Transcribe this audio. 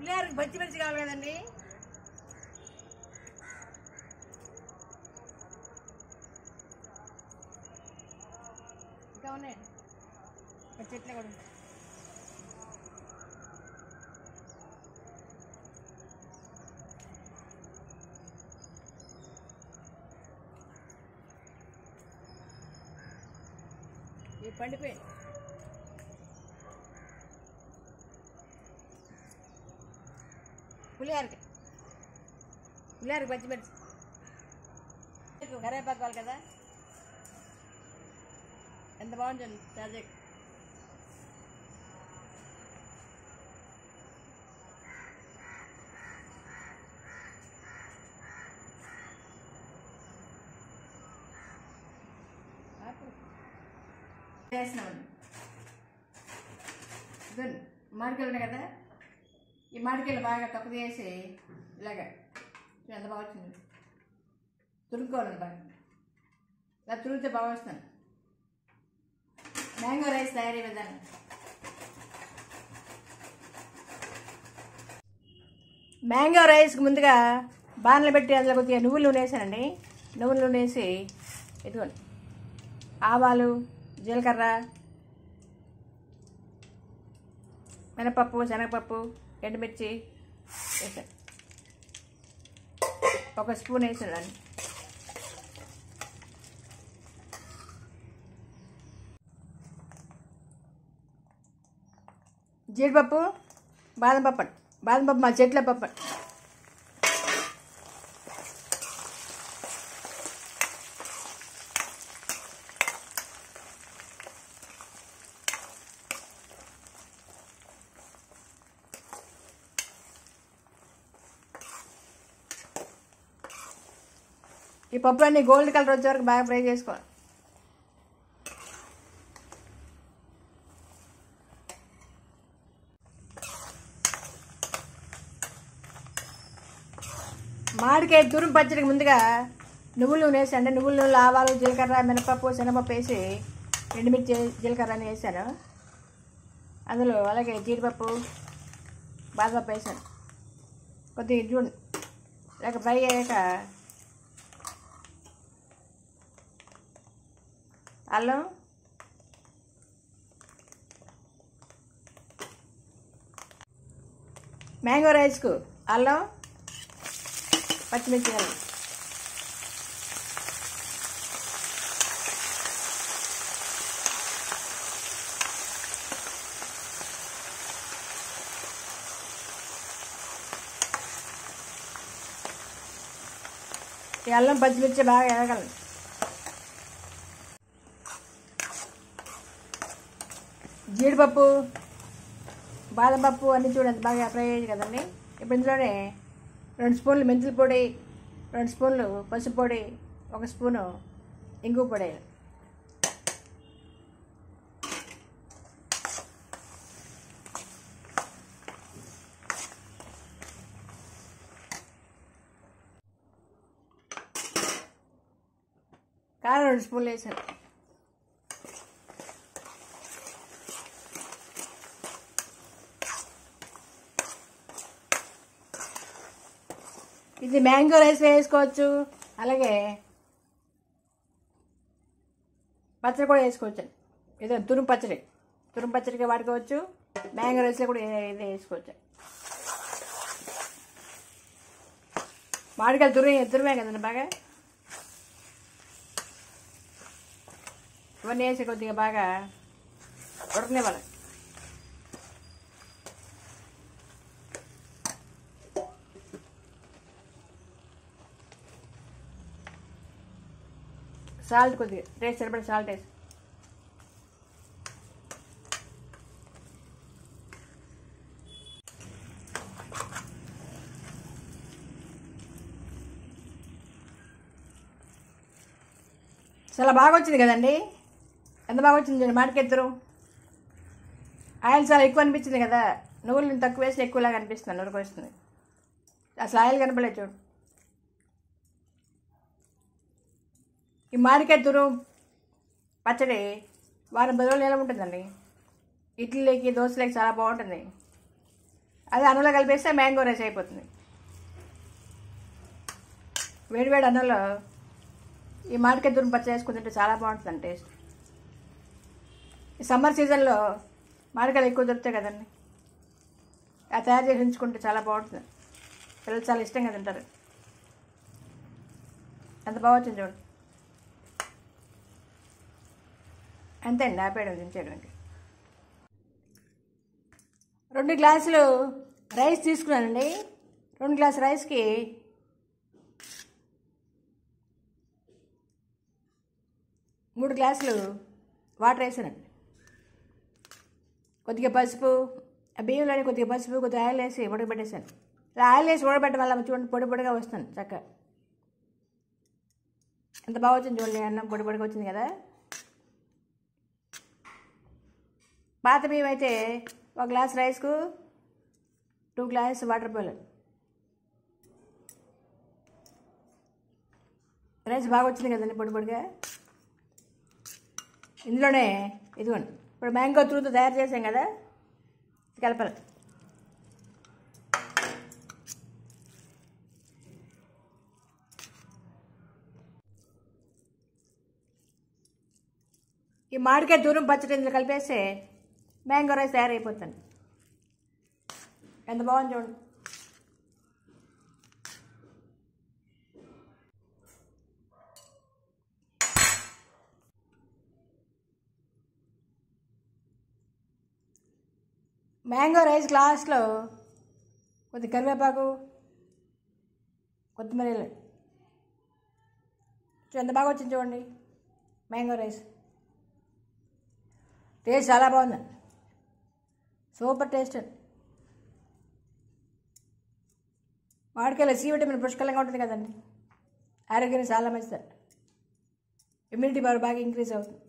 పులిహారకి పచ్చి మిర్చి కావాలి కదండి. ఇంకా ఉన్నాయి చెట్లు కూడా. ఈ పండిపోయి పులిహారకి పచ్చిమిర్చి కరేపాకు కావాలి కదా. ఎంత బాగుంటుంది తాజా. వేసినామండి ఇదండి మామిడికాయలు ఉన్నాయి కదా. ఈ మామిడికాయలు బాగా తక్కువ చేసి ఇలాగా ఎంత బాగా వచ్చింది. తురుక్కోవాలండి బాగా. ఇలా తురిగితే బాగా వస్తున్నాను. మ్యాంగో రైస్ తయారీ విధానం. మ్యాంగో రైస్కి ముందుగా బాణలు పెట్టి అందులో కొద్దిగా నువ్వుల నూనె వేసానండి. నువ్వుల నూనె వేసి ఇదిగోండి ఆవాలు, జీలకర్ర, మినపప్పు, శనగపప్పు, ఎండుమిర్చి వేసాను. ఒక స్పూన్ వేసాను. జీడిపప్పు, బాదం పప్పు మా చెట్ల పప్పు. ఈ పప్పులన్నీ గోల్డ్ కలర్ వచ్చే వరకు బాగా ఫ్రై చేసుకోవాలి. మామిడికాయ తురుము పచ్చడికి ముందుగా నువ్వుల నూనె వేసాను. నువ్వుల నూనె, ఆవాలు, జీలకర్ర, మినపప్పు, శనగపప్పు వేసి ఎండుమిర్చి, జీలకర్ర అని వేసాను. అందులో అలాగే జీడిపప్పు, బాదపప్పు వేసాను. కొద్దిగా జూన్ లేక ఫ్రై అయ్యాక అల్లం, మ్యాంగో రైస్కు అల్లం, పచ్చిమిర్చి వేయాలి. ఈ అల్లం పచ్చిమిర్చి బాగా వేగలండి. జీడిపప్పు, బాదం పప్పు అన్నీ చూడండి బాగా ఫ్రై అయ్యాయి కదండి. ఇప్పుడు ఇందులోనే 2 స్పూన్లు మెంతుల పొడి, 2 స్పూన్లు పసుపు పొడి, 1 స్పూను ఇంగు పొడి. కారం 2 స్పూన్లు వేసాను. ఇది మ్యాంగో రైస్ వేసుకోవచ్చు, అలాగే పచ్చడి కూడా వేసుకోవచ్చు. ఏదో తురుము పచ్చడికి వాడుకోవచ్చు. మ్యాంగో రైస్లో కూడా ఇదే వేసుకోవచ్చు. మామిడికాయలు తురుమే కదండి బాగా. ఇవన్నీ వేసి కొద్దిగా బాగా ఉడకనివ్వాలి. సాల్ట్ కొద్దిగా టేస్ట్ సరిపడే సాల్ట్ వేసి చాలా బాగా వచ్చింది కదండి. ఎంత బాగా వచ్చింది మామిడికాయ. ఆయిల్ చాలా ఎక్కువ అనిపించింది కదా. నువ్వులు తక్కువ వేసి ఎక్కువలాగా అనిపిస్తుంది, నూరుకు వస్తుంది. అసలు ఆయిల్ కనపడలేదు చూడు. ఈ మామిడికాయ తురుము పచ్చడి వారం 10 రోజులు ఎలా ఉంటుందండి. ఇడ్లీకి, దోశలకి చాలా బాగుంటుంది. అది అన్నంలో కలిపేస్తే మ్యాంగో రైస్ అయిపోతుంది. వేడివేడి అన్నంలో ఈ మామిడికాయ తురుము పచ్చడి వేసుకుని తింటే చాలా బాగుంటుందండి టేస్ట్. ఈ సమ్మర్ సీజన్లో మామిడికాయలు ఎక్కువ దొరుకుతాయి కదండి, అది తయారు చేసి ఉంచుకుంటే చాలా బాగుంటుంది. పిల్లలు చాలా ఇష్టంగా తింటారు. ఎంత బాగా వచ్చింది చూడండి. అంతే అండి, ఆపేయడం దించేయడానికి. 2 గ్లాసులు రైస్ తీసుకున్నానండి. 2 గ్లాసు రైస్కి 3 గ్లాసులు వాటర్ వేసానండి. కొద్దిగా పసుపు, బియ్యంలోనే కొద్దిగా పసుపు, కొద్దిగా ఆయిల్ వేసి ఉడకబెట్టేసాను. ఇలా ఆయిల్ వేసి ఉడకబెట్టడం వల్ల చూడండి పొడి పొడిగా వస్తుంది చక్కగా. ఎంత బాగా వచ్చింది చూడండి, అన్నం పొడి పొడిగా వచ్చింది కదా. పాత బియ్యం అయితే 1 గ్లాస్ రైస్కు 2 గ్లాస్ వాటర్ పోయాలి. రైస్ బాగా వచ్చింది కదండి పొడి పొడిగా. ఇందులోనే ఇదిగోండి, ఇప్పుడు మ్యాంగో తురుముతో తయారు చేసాం కదా, కలపాలి. ఈ మామిడికాయ తురుము పచ్చడి ఇందులో కలిపేస్తే మ్యాంగో రైస్ తయారైపోతుంది. ఎంత బాగుంది చూడండి. మ్యాంగో రైస్ గ్లాస్లో కొద్ది కరివేపాకు, కొత్తిమీర, ఎంత బాగా వచ్చింది చూడండి మ్యాంగో రైస్. టేస్ట్ చాలా బాగుందండి, సూపర్ టేస్ట్ అండి. మామిడికాయలో సి విటమిన్ పుష్కలంగా ఉంటుంది కదండి, ఆరోగ్యానికి చాలా మంచిది. ఇమ్యూనిటీ పవర్ బాగా ఇంక్రీజ్ అవుతుంది.